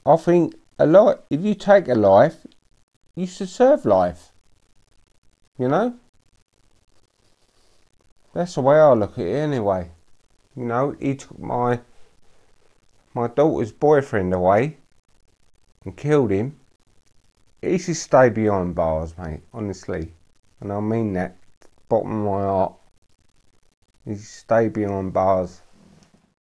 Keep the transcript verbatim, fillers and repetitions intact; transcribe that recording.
I think a lot. If you take a life, you should serve life. You know. That's the way I look at it, anyway. You know, he took my my daughter's boyfriend away and killed him. He should stay behind bars, mate. Honestly, and I mean that, bottom of my heart. He should stay behind bars.